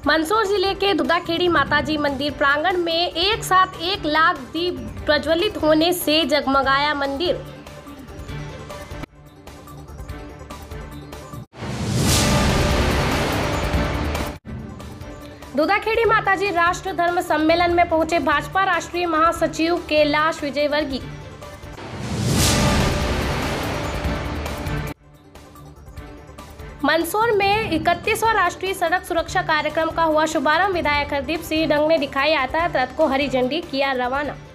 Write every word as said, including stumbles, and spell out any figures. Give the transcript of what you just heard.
मंदसौर जिले के दुधाखेड़ी माताजी मंदिर प्रांगण में एक साथ एक लाख दीप प्रज्वलित होने से जगमगाया मंदिर। दुधाखेड़ी माताजी राष्ट्र धर्म सम्मेलन में पहुंचे भाजपा राष्ट्रीय महासचिव कैलाश विजयवर्गीय। मंदसौर में इकतीसवां राष्ट्रीय सड़क सुरक्षा कार्यक्रम का हुआ शुभारंभ। विधायक हरदीप सिंह डंग ने दिखाई यातायात रथ को हरी झंडी किया रवाना।